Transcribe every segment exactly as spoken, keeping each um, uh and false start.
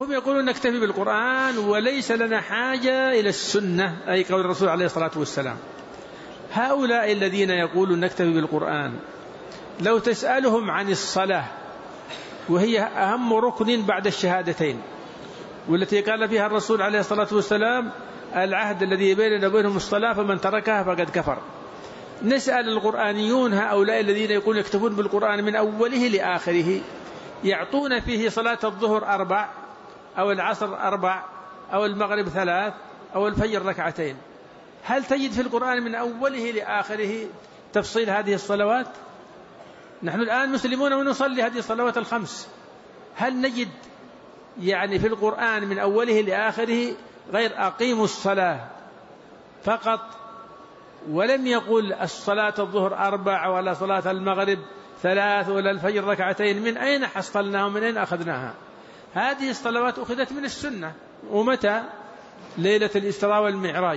هم يقولون نكتفي بالقرآن وليس لنا حاجة إلى السنة، أي قول الرسول عليه الصلاة والسلام. هؤلاء الذين يقولون نكتفي بالقرآن لو تسألهم عن الصلاة، وهي أهم ركن بعد الشهادتين، والتي قال فيها الرسول عليه الصلاة والسلام العهد الذي بيننا وبينهم الصلاة فمن تركها فقد كفر، نسأل القرآنيون هؤلاء الذين يقولون يكتفون بالقرآن من أوله لآخره، يعطون فيه صلاة الظهر أربع أو العصر أربع أو المغرب ثلاث أو الفجر ركعتين، هل تجد في القرآن من أوله لآخره تفصيل هذه الصلوات؟ نحن الآن مسلمون ونصلي هذه الصلوات الخمس، هل نجد يعني في القرآن من أوله لآخره غير أقيموا الصلاة فقط، ولم يقل الصلاة الظهر أربع ولا صلاة المغرب ثلاث ولا الفجر ركعتين؟ من أين حصلناها ومن أين أخذناها؟ هذه الصلوات أخذت من السنة. ومتى؟ ليلة الإسراء والمعراج،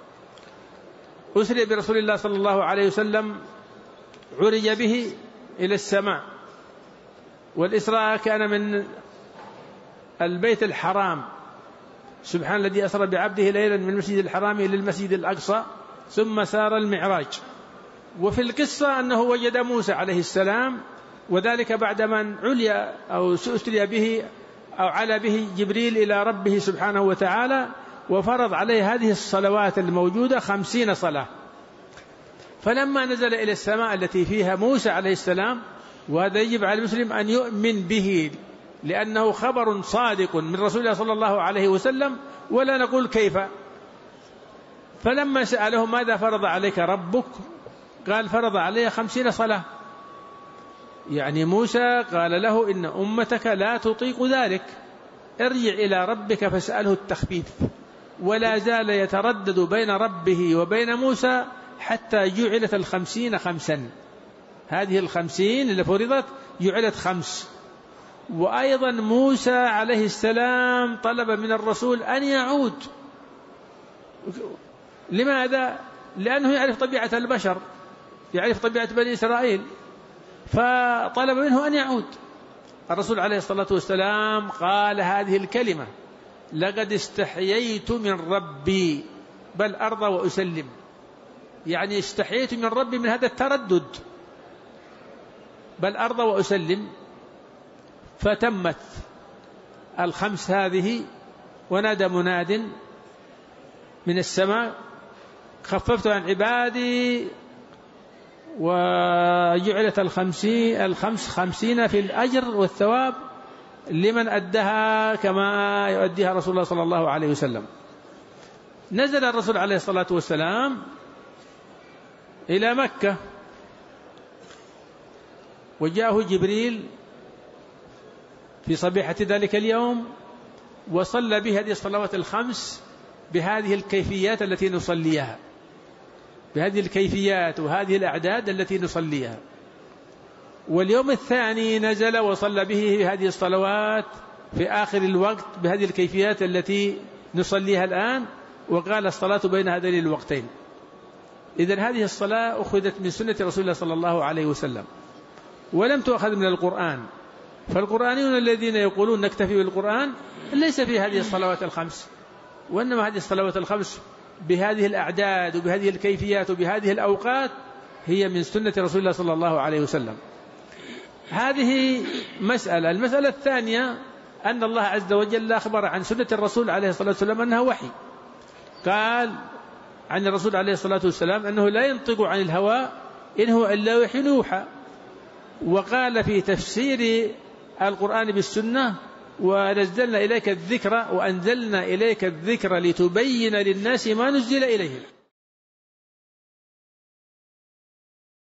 أسري برسول الله صلى الله عليه وسلم، عرج به إلى السماء، والإسراء كان من البيت الحرام، سبحان الذي أسرى بعبده ليلا من المسجد الحرام إلى المسجد الأقصى، ثم سار المعراج. وفي القصة أنه وجد موسى عليه السلام، وذلك بعدما علي أو سأسري به أو على به جبريل إلى ربه سبحانه وتعالى، وفرض عليه هذه الصلوات الموجودة خمسين صلاة. فلما نزل إلى السماء التي فيها موسى عليه السلام، وهذا يجب على المسلم أن يؤمن به لأنه خبر صادق من رسول الله صلى الله عليه وسلم، ولا نقول كيف. فلما سأله ماذا فرض عليك ربك؟ قال فرض علي خمسين صلاة. يعني موسى قال له إن أمتك لا تطيق ذلك، ارجع إلى ربك فاسأله التخفيف. ولا زال يتردد بين ربه وبين موسى حتى جعلت الخمسين خمسا، هذه الخمسين اللي فرضت جعلت خمس. وأيضا موسى عليه السلام طلب من الرسول أن يعود. لماذا؟ لأنه يعرف طبيعة البشر، يعرف طبيعة بني إسرائيل، فطلب منه أن يعود. الرسول عليه الصلاة والسلام قال هذه الكلمة: لقد استحييت من ربي بل أرضى وأسلم. يعني استحييت من ربي من هذا التردد، بل أرضى وأسلم. فتمت الخمس هذه، ونادى مناد من السماء: خففت عن عبادي، وجعلت الخمسين الخمس خمسين في الأجر والثواب لمن أدها كما يؤديها رسول الله صلى الله عليه وسلم. نزل الرسول عليه الصلاة والسلام إلى مكة، وجاءه جبريل في صبيحة ذلك اليوم، وصلى به هذه الصلوات الخمس بهذه الكيفيات التي نصليها، بهذه الكيفيات وهذه الأعداد التي نصليها. واليوم الثاني نزل وصلى به هذه الصلوات في آخر الوقت بهذه الكيفيات التي نصليها الآن، وقال الصلاة بين هذين الوقتين. إذن هذه الصلاة أخذت من سنة رسول الله صلى الله عليه وسلم، ولم تؤخذ من القرآن. فالقرآنيون الذين يقولون نكتفي بالقرآن ليس في هذه الصلوات الخمس، وإنما هذه الصلوات الخمس بهذه الأعداد وبهذه الكيفيات وبهذه الأوقات هي من سنة رسول الله صلى الله عليه وسلم. هذه مسألة. المسألة الثانية أن الله عز وجل أخبر عن سنة الرسول عليه الصلاة والسلام أنها وحي. قال عن الرسول عليه الصلاة والسلام أنه لا ينطق عن الهوى إن هو إلا وحي يوحى. وقال في تفسير القرآن بالسنة: ونزلنا إليك الذكر وأنزلنا إليك الذكر لتبين للناس ما نزل إليهم.